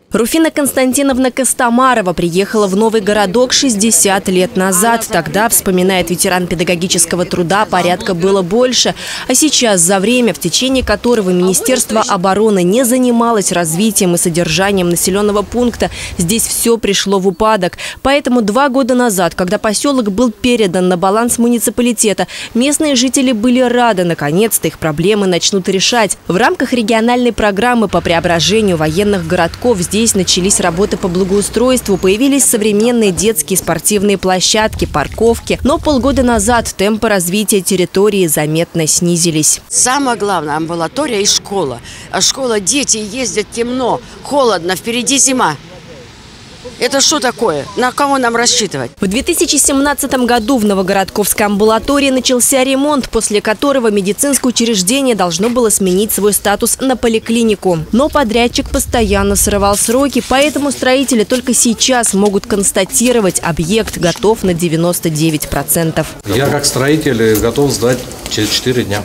Руфина Константиновна Костомарова приехала в Новый Городок 60 лет назад. Тогда, вспоминает ветеран педагогического труда, порядка было больше. А сейчас, за время, в течение которого Министерство обороны не занималось развитием и содержанием населенного пункта, здесь все пришло в упадок. Поэтому 2 года назад, когда поселок был передан на баланс муниципалитета, местные жители были рады. Наконец-то их проблемы начнут решать. В рамках региональной программы по преображению военных городков здесь начались работы по благоустройству, появились современные детские спортивные площадки, парковки. Но полгода назад темпы развития территории заметно снизились. Самое главное – амбулатория и школа. А школа, дети ездят темно, холодно, впереди зима. Это что такое? На кого нам рассчитывать? В 2017 году в Новогородковской амбулатории начался ремонт, после которого медицинское учреждение должно было сменить свой статус на поликлинику. Но подрядчик постоянно срывал сроки, поэтому строители только сейчас могут констатировать, объект готов на 99%. Я как строитель готов сдать через 4 дня.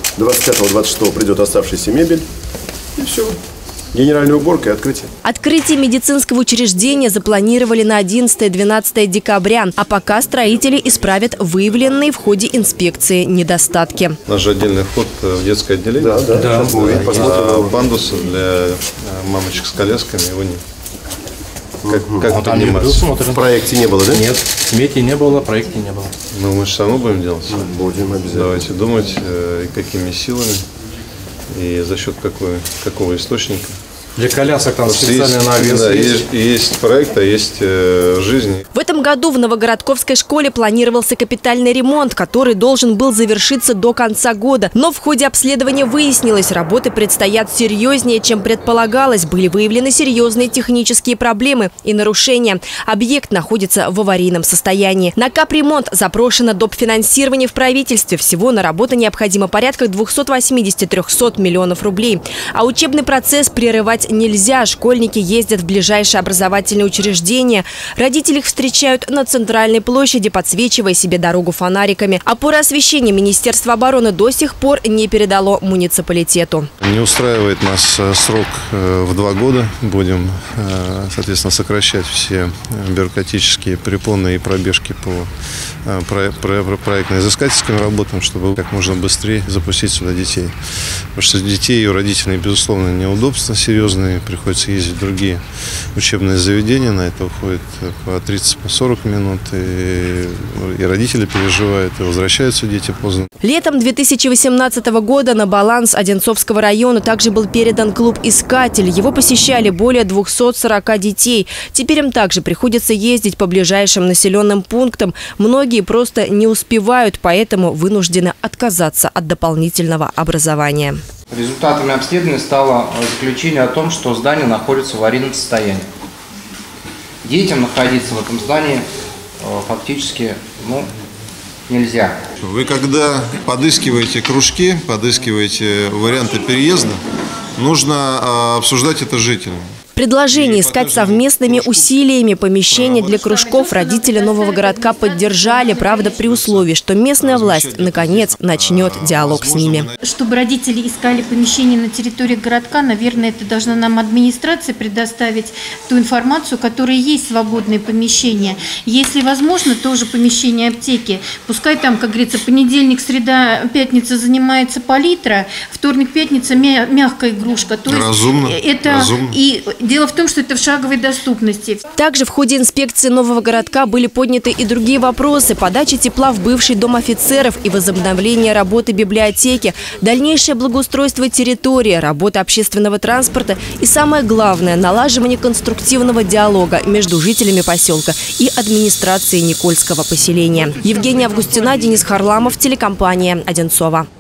25-26 придет оставшаяся мебель и все. Генеральная уборка и открытие. Открытие медицинского учреждения запланировали на 11-12 декабря. А пока строители исправят выявленные в ходе инспекции недостатки. У нас же отдельный вход в детское отделение. Да. А пандуса для мамочек с колясками его нет. Как подниматься? В проекте не было, да? Нет, в смете не было, в проекте не было. Ну, мы же все равно будем делать. Будем обязательно. Давайте думать, какими силами и за счет какого источника. Для колясок там специальный навес. Да, есть проект, а есть жизнь. В этом году в Новогородковской школе планировался капитальный ремонт, который должен был завершиться до конца года. Но в ходе обследования выяснилось, работы предстоят серьезнее, чем предполагалось. Были выявлены серьезные технические проблемы и нарушения. Объект находится в аварийном состоянии. На капремонт запрошено доп. Финансирование в правительстве. Всего на работу необходимо порядка 280-300 миллионов рублей. А учебный процесс прерывать нельзя. Школьники ездят в ближайшие образовательные учреждения. Родители их встречают на центральной площади, подсвечивая себе дорогу фонариками. Опоры освещения Министерство обороны до сих пор не передало муниципалитету. Не устраивает нас срок в 2 года. Будем, соответственно, сокращать все бюрократические препоны и пробежки по проектно-изыскательским работам, чтобы как можно быстрее запустить сюда детей. Потому что детей и у родителей, безусловно, неудобства серьезные. Приходится ездить в другие учебные заведения. На это уходит по 30-40 минут. И родители переживают, и возвращаются дети поздно. Летом 2018 года на баланс Одинцовского района также был передан клуб «Искатель». Его посещали более 240 детей. Теперь им также приходится ездить по ближайшим населенным пунктам. Многие просто не успевают, поэтому вынуждены отказаться от дополнительного образования. Результатами обследования стало заключение о том, что здание находится в аварийном состоянии. Детям находиться в этом здании фактически нельзя. Вы когда подыскиваете кружки, подыскиваете варианты переезда, нужно обсуждать это с жителями. Предложение искать совместными усилиями помещения для кружков родители Нового Городка поддержали, правда, при условии, что местная власть, наконец, начнет диалог с ними. Чтобы родители искали помещение на территории городка, наверное, это должна нам администрация предоставить ту информацию, которая есть свободные помещения. Если возможно, тоже помещение аптеки. Пускай там, как говорится, понедельник, среда, пятница занимается палитра, вторник, пятница мягкая игрушка. То есть разумно. И дело в том, что это в шаговой доступности. Также в ходе инспекции Нового Городка были подняты и другие вопросы. Подача тепла в бывший дом офицеров и возобновление работы библиотеки, дальнейшее благоустройство территории, работа общественного транспорта и, самое главное, налаживание конструктивного диалога между жителями поселка и администрацией Никольского поселения. Евгения Августина, Денис Харламов, телекомпания «Одинцова».